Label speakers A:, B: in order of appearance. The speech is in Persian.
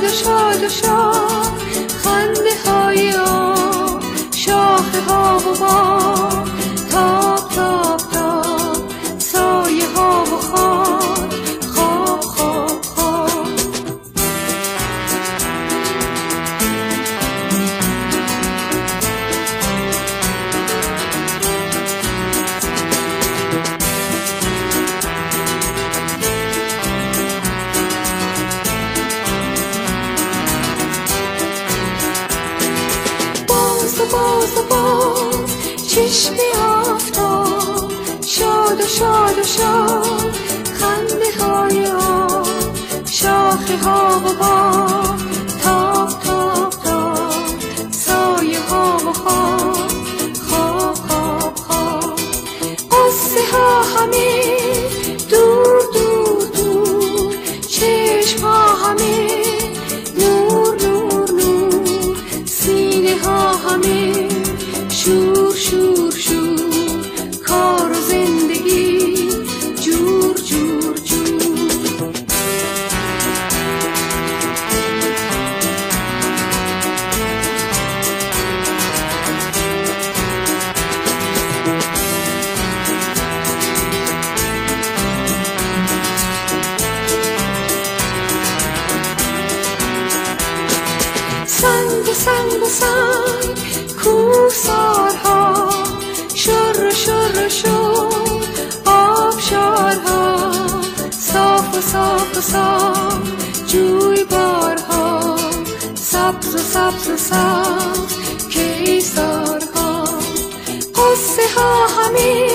A: شاد و شاد و شاد، خنده های آب، شاخه ها و باد، تاب تاب تاب، سایه ها و خواب، خواب خواب خواب. باز و باز چشم آفتاب، شاد و شاد و شاد، خنده های آب، شاخه ها و باد، تاب تاب تاب، سایه ها و خواب، خواب خواب خواب. قصه ها همه دور دور دور، چشم ها همه نور نور نور، سینه ها همه شور شور شور، کار و زندگی جور جور جور. سنگ و سنگ و سنگ، کوهسارها، شر شر شر، آبشارها، صاف و صاف و صاف، جویبارها، سبز و سبز و سبز، کیسارها. قصه ها همه